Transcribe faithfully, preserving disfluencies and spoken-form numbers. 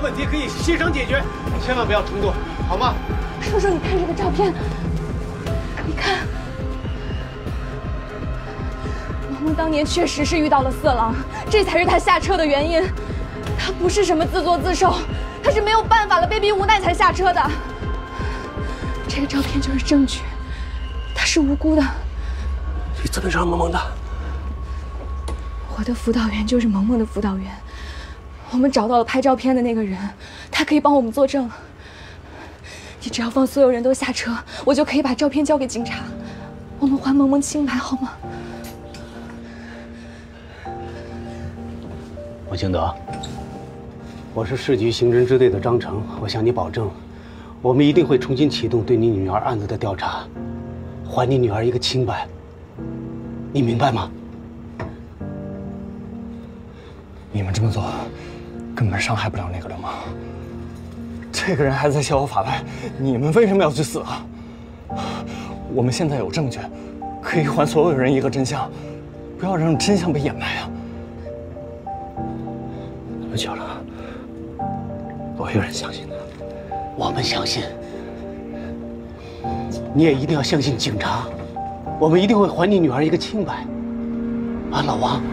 问题可以协商解决，千万不要冲动，好吗？ 叔叔，你看这个照片，你看，萌萌当年确实是遇到了色狼，这才是他下车的原因。他不是什么自作自受，他是没有办法了，被逼无奈才下车的。这个照片就是证据，他是无辜的。 你怎么知道萌萌的？ 我的辅导员就是萌萌的辅导员，我们找到了拍照片的那个人，他可以帮我们作证。你只要放所有人都下车，我就可以把照片交给警察，我们还萌萌清白，好吗？ 王清德，我是市局刑侦支队的张成，我向你保证，我们一定会重新启动对你女儿案子的调查，还你女儿一个清白。你明白吗？ 你们这么做，根本伤害不了那个流氓。这个人还在逍遥法外，你们为什么要去死啊？我们现在有证据，可以还所有人一个真相，不要让真相被掩埋啊！ 那么久了，我有人相信他，我们相信，你也一定要相信警察，我们一定会还你女儿一个清白。啊，老王。